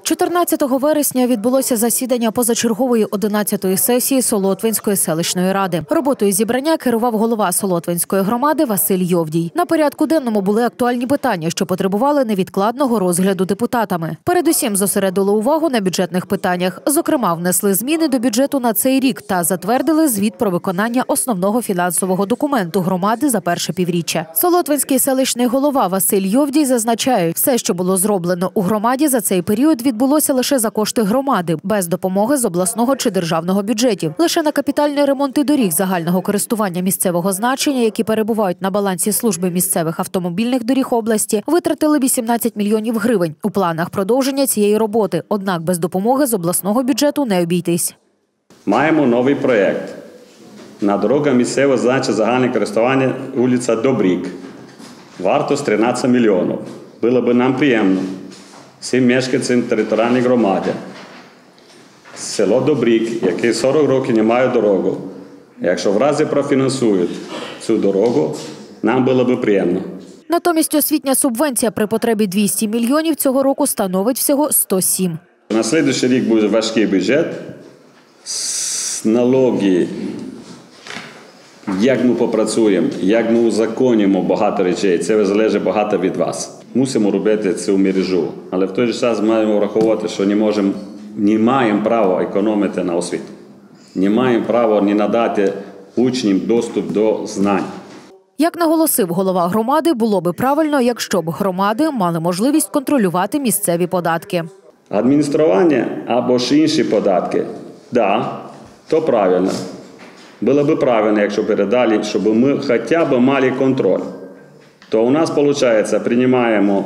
14 вересня відбулося засідання позачергової 11-ї сесії Солотвинської селищної ради. Роботою зібрання керував голова Солотвинської громади Василь Йовдій. На порядку денному були актуальні питання, що потребували невідкладного розгляду депутатами. Передусім зосередили увагу на бюджетних питаннях. Зокрема, внесли зміни до бюджету на цей рік та затвердили звіт про виконання основного фінансового документу громади за перше півріччя. Солотвинський селищний голова Василь Йовдій зазначає, все, що було зроблено у громаді за цей період, відбулося лише за кошти громади, без допомоги з обласного чи державного бюджетів. Лише на капітальні ремонти доріг загального користування місцевого значення, які перебувають на балансі служби місцевих автомобільних доріг області, витратили 18 мільйонів гривень. У планах продовження цієї роботи, однак без допомоги з обласного бюджету не обійтись. Маємо новий проєкт. На дорога місцевого значення загальне користування вулиця Добрік. Вартість 13 мільйонів. Було б нам приємно всім мешканцям територіальної громади. Село Добрік, яке 40 років не має дорогу, якщо в разі профінансують цю дорогу, нам було б приємно. Натомість освітня субвенція при потребі 200 мільйонів цього року становить всього 107. На наступний рік буде важкий бюджет. Налоги, як ми попрацюємо, як ми узаконюємо багато речей, це залежить багато від вас. Мусимо робити цю мережу, але в той же час маємо враховувати, що не маємо права економити на освіту. Не маємо права не надати учням доступ до знань. Як наголосив голова громади, було би правильно, якщо б громади мали можливість контролювати місцеві податки. Адміністрування або ж інші податки, так, то правильно. Було б правильно, якщо передали, щоб ми хоча б мали контроль. То у нас, виходить, приймаємо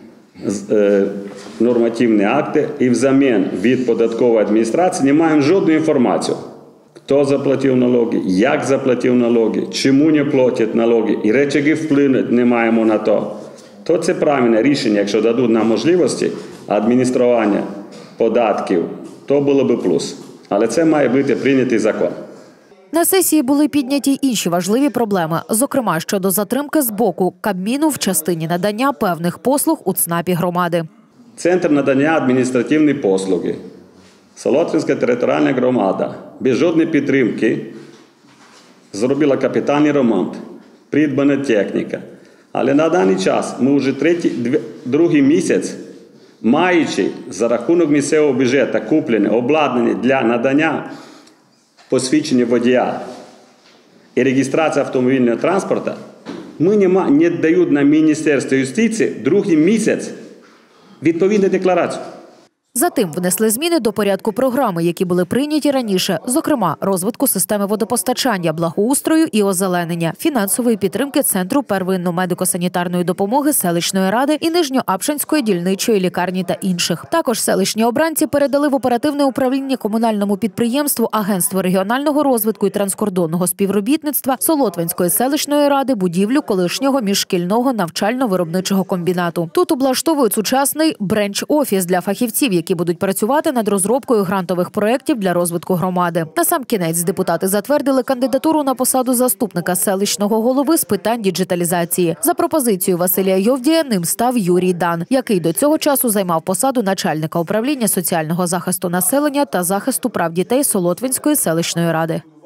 нормативні акти і взамін від податкової адміністрації не маємо жодну інформацію. Хто заплатив налоги, як заплатив налоги, чому не платять налоги і речі вплинуть не маємо на то. То це правильне рішення, якщо дадуть нам можливості адміністрування податків, то було б плюс. Але це має бути прийнятий закон. На сесії були підняті й інші важливі проблеми, зокрема щодо затримки з боку Кабміну в частині надання певних послуг у ЦНАПі громади. Центр надання адміністративної послуги. Солотвинська територіальна громада без жодної підтримки зробила капітальний ремонт, придбана техніка. Але на даний час ми вже другий місяць, маючи за рахунок місцевого бюджету куплене обладнання для надання посвідчення водія і реєстрації автомобільного транспорту, ми не дають на Міністерство юстиції другий місяць відповідну декларацію. Затим внесли зміни до порядку програми, які були прийняті раніше, зокрема, розвитку системи водопостачання, благоустрою і озеленення, фінансової підтримки Центру первинної медико-санітарної допомоги селищної ради і Нижньоапшинської дільничої лікарні та інших. Також селищні обранці передали в оперативне управління комунальному підприємству Агентство регіонального розвитку і транскордонного співробітництва Солотвинської селищної ради будівлю колишнього міжшкільного навчально-виробничого комбінату. Тут облаштовують сучасний бренч-офіс для фахівців, які будуть працювати над розробкою грантових проєктів для розвитку громади. Насамкінець депутати затвердили кандидатуру на посаду заступника селищного голови з питань діджиталізації. За пропозицією Василя Йовдія ним став Юрій Дан, який до цього часу займав посаду начальника управління соціального захисту населення та захисту прав дітей Солотвинської селищної ради.